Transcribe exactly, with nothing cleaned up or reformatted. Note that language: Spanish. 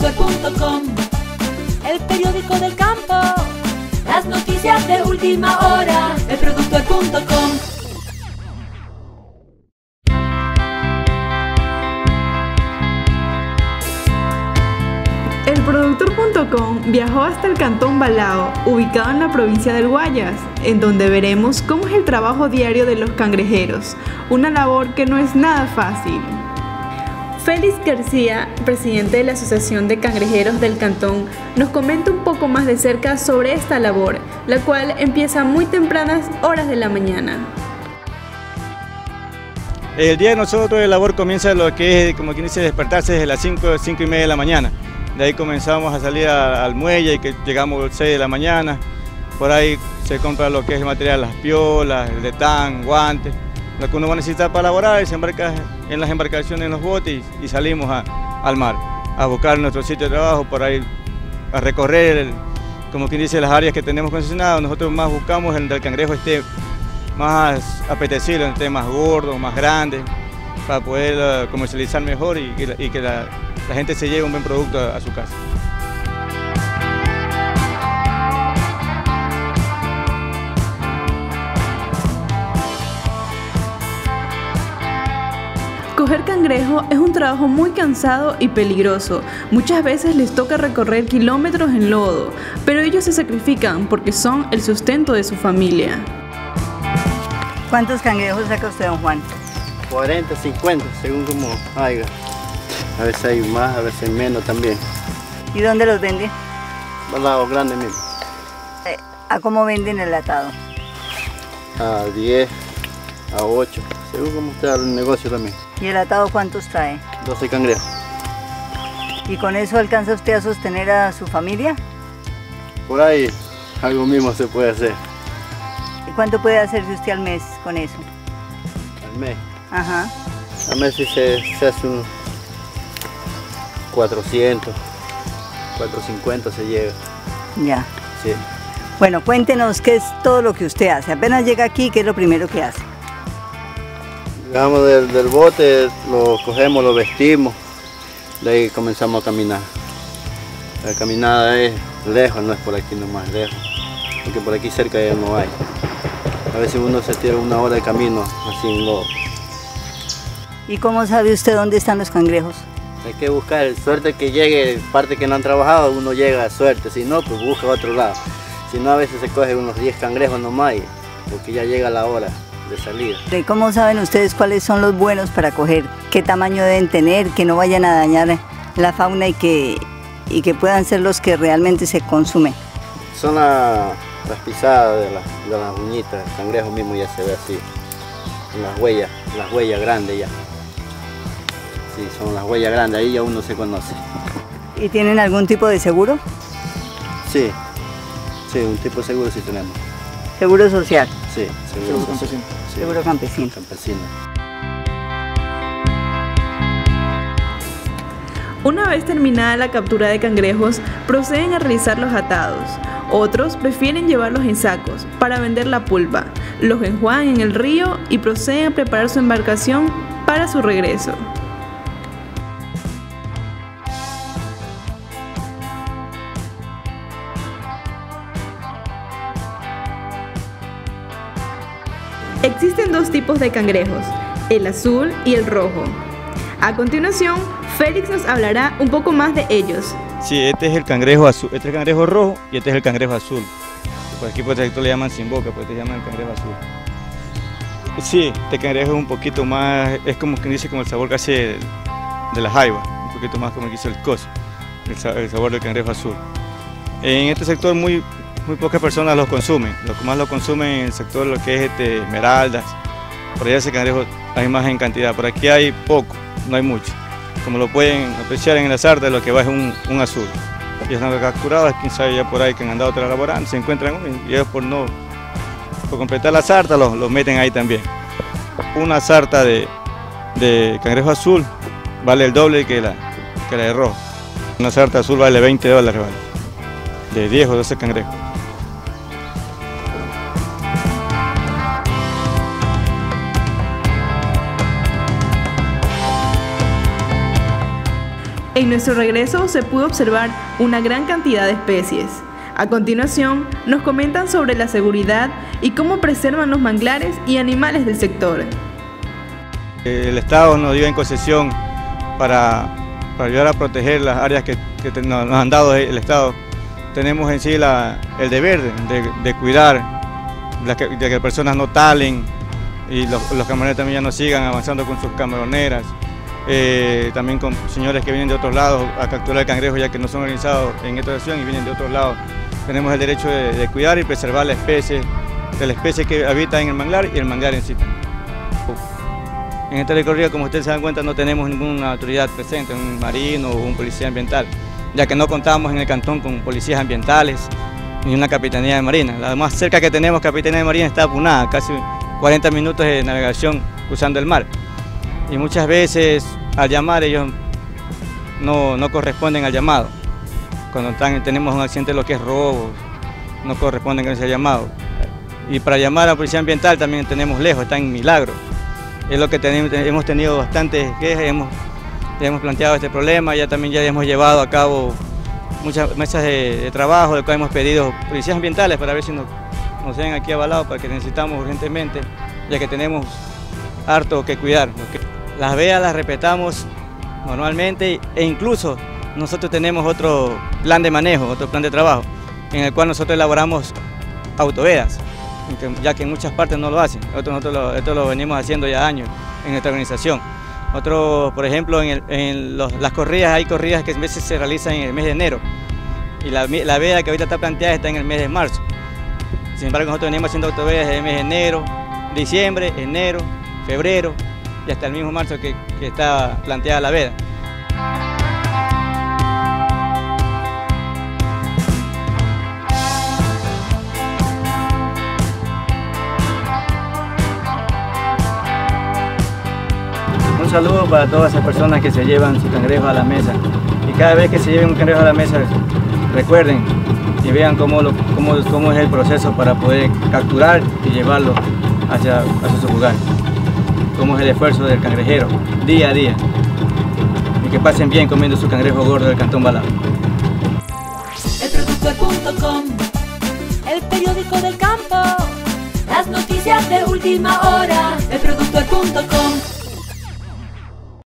elproductor punto com, el periódico del campo, las noticias de última hora, el productor punto com. El productor punto com viajó hasta el cantón Balao, ubicado en la provincia del Guayas, en donde veremos cómo es el trabajo diario de los cangrejeros, una labor que no es nada fácil. Félix García, presidente de la Asociación de Cangrejeros del Cantón, nos comenta un poco más de cerca sobre esta labor, la cual empieza a muy tempranas horas de la mañana. El día de nosotros de labor comienza lo que es, como quien dice, despertarse desde las cinco, cinco y media de la mañana. De ahí comenzamos a salir a, al muelle, que llegamos a las seis de la mañana. Por ahí se compra lo que es el material, las piolas, el detán, guantes, lo que uno va a necesitar para laborar, y se embarca en las embarcaciones, en los botes, y, y salimos a, al mar a buscar nuestro sitio de trabajo, por ahí a recorrer, el, como quien dice, las áreas que tenemos concesionadas. Nosotros más buscamos el del cangrejo esté más apetecible, esté más gordo, más grande, para poder uh, comercializar mejor y, y, y que la, la gente se lleve un buen producto a, a su casa. Coger cangrejo es un trabajo muy cansado y peligroso. Muchas veces les toca recorrer kilómetros en lodo, pero ellos se sacrifican porque son el sustento de su familia. ¿Cuántos cangrejos saca usted, don Juan? cuarenta, cincuenta, según como haya. A veces hay más, a veces hay menos también. ¿Y dónde los vende? Al lado grande mismo. Eh, ¿A cómo venden el atado? A diez, a ocho, según como está el negocio también. ¿Y el atado cuántos trae? doce cangrejos. ¿Y con eso alcanza usted a sostener a su familia? Por ahí algo mismo se puede hacer. ¿Y cuánto puede hacerse usted al mes con eso? Al mes. Ajá. Al mes sí se, se hace un cuatrocientos, cuatrocientos cincuenta se llega. Ya. Sí. Bueno, cuéntenos qué es todo lo que usted hace. Apenas llega aquí, ¿qué es lo primero que hace? Llegamos del, del bote, lo cogemos, lo vestimos, de ahí comenzamos a caminar. La caminada es lejos, no es por aquí nomás, lejos, porque por aquí cerca ya no hay. A veces uno se tira una hora de camino así en lodo. ¿Y cómo sabe usted dónde están los cangrejos? Hay que buscar, suerte que llegue, parte que no han trabajado, uno llega a suerte, si no, pues busca a otro lado. Si no, a veces se coge unos diez cangrejos nomás, porque ya llega la hora de salida. ¿Y cómo saben ustedes cuáles son los buenos para coger? ¿Qué tamaño deben tener? Que no vayan a dañar la fauna y que, y que puedan ser los que realmente se consumen. Son la, las pisadas de, la, de las uñitas, el cangrejo mismo ya se ve así, las huellas, las huellas grandes ya. Sí, son las huellas grandes, ahí ya uno se conoce. ¿Y tienen algún tipo de seguro? Sí, sí, un tipo de seguro sí tenemos. ¿Seguro social? Sí, seguro, seguro campesino. Sí, seguro campesino. campesino. Una vez terminada la captura de cangrejos, proceden a realizar los atados. Otros prefieren llevarlos en sacos para vender la pulpa, los enjuagan en el río y proceden a preparar su embarcación para su regreso. Existen dos tipos de cangrejos, el azul y el rojo. A continuación, Félix nos hablará un poco más de ellos. Sí, este es el cangrejo azul, este es el cangrejo rojo y este es el cangrejo azul. Por aquí por este le llaman sin boca, pues este llaman el cangrejo azul. Sí, este cangrejo es un poquito más, es como quien dice, como el sabor casi de, de la jaiba, un poquito más como que dice el coso, el, el sabor del cangrejo azul. En este sector muy Muy pocas personas los consumen, lo que más lo consumen en el sector lo que es este, esmeraldas, por allá ese cangrejo hay más en cantidad, por aquí hay poco, no hay mucho. Como lo pueden apreciar en la sarta, lo que va es un, un azul. Y están capturados, quién sabe ya por ahí que han andado trabajando, se encuentran uno y ellos por no, por completar la sarta los, los meten ahí también. Una sarta de, de cangrejo azul vale el doble que la, que la de rojo. Una sarta azul vale veinte dólares, vale, de diez o doce cangrejos. En nuestro regreso se pudo observar una gran cantidad de especies. A continuación, nos comentan sobre la seguridad y cómo preservan los manglares y animales del sector. El Estado nos dio en concesión para, para ayudar a proteger las áreas que, que nos han dado el Estado. Tenemos en sí la, el deber de, de cuidar, de que, de que personas no talen y los, los camarones también ya no sigan avanzando con sus camaroneras. Eh, también con señores que vienen de otros lados a capturar el cangrejo, ya que no son organizados en esta acción y vienen de otros lados. Tenemos el derecho de, de cuidar y preservar la especie, de la especie que habita en el manglar y el manglar en sí. En este recorrido, como ustedes se dan cuenta, no tenemos ninguna autoridad presente, un marino o un policía ambiental, ya que no contamos en el cantón con policías ambientales ni una capitanía de marina. La más cerca que tenemos capitanía de marina está a Punada, casi cuarenta minutos de navegación cruzando el mar. Y muchas veces al llamar ellos no, no corresponden al llamado. Cuando están, tenemos un accidente, lo que es robo, no corresponden con ese llamado. Y para llamar a la policía ambiental también tenemos lejos, está en Milagro. Es lo que tenemos, hemos tenido bastantes quejas, hemos, hemos planteado este problema, ya también ya hemos llevado a cabo muchas mesas de, de trabajo, de cual hemos pedido policías ambientales para ver si nos, nos den aquí avalados, para que necesitamos urgentemente, ya que tenemos harto que cuidar. Las veas las respetamos normalmente e incluso nosotros tenemos otro plan de manejo, otro plan de trabajo, en el cual nosotros elaboramos autovedas, ya que en muchas partes no lo hacen. Nosotros, nosotros lo, esto lo venimos haciendo ya años en nuestra organización. Otro, por ejemplo, en, el, en los, las corridas, hay corridas que a veces se realizan en el mes de enero y la, la veda que ahorita está planteada está en el mes de marzo. Sin embargo, nosotros venimos haciendo autovedas en el mes de enero, diciembre, enero, febrero y hasta el mismo marzo que, que está planteada la veda. Un saludo para todas esas personas que se llevan su cangrejo a la mesa, y cada vez que se lleven un cangrejo a la mesa recuerden y vean cómo, lo, cómo, cómo es el proceso para poder capturar y llevarlo hacia, hacia su lugar, cómo es el esfuerzo del cangrejero día a día, y que pasen bien comiendo su cangrejo gordo del Cantón Balao. El productor punto com, el periódico del campo, las noticias de última hora, el productor punto com.